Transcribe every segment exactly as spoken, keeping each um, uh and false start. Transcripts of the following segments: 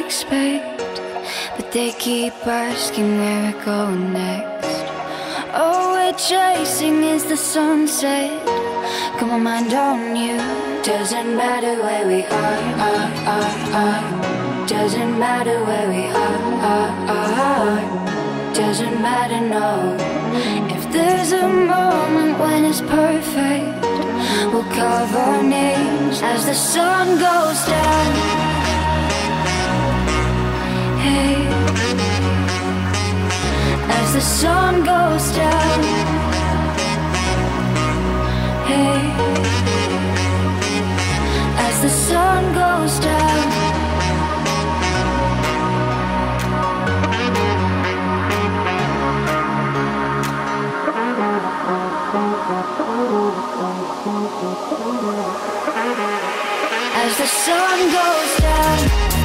expect, but they keep asking where we're going next. All we're chasing is the sunset. Got my mind on you. Doesn't matter where we are, are, are, are. Doesn't matter where we are, are, are. Doesn't matter, no. If there's a moment when it's perfect, we'll carve our names as the sun goes down. Hey, as the sun goes down. Hey, as the sun goes down. As the sun goes down.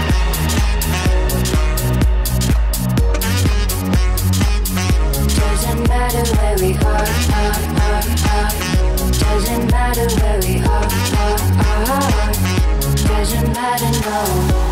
Doesn't matter where we are, are, are, are. Doesn't matter where we are, are, are. Doesn't matter, no.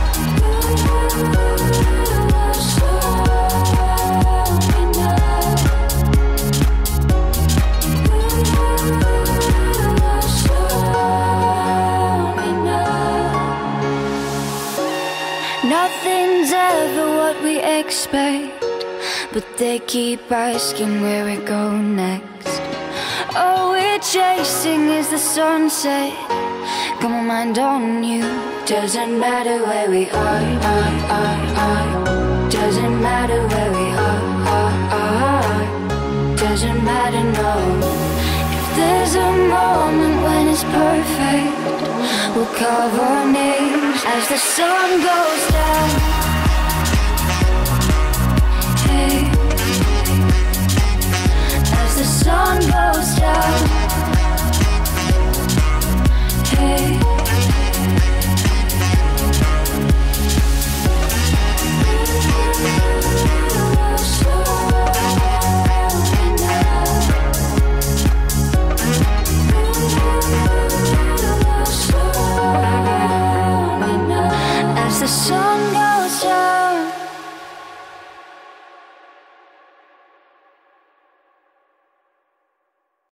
Nothing's ever what we expect, but they keep asking where we're going next. All we're chasing is the sunset. Got my mind on you. Doesn't matter where we are, are, are, are. Doesn't matter where we are, are, are. Doesn't matter, no. If there's a moment when it's perfect, we'll carve our names as the sun goes down. Hey, as the sun goes down.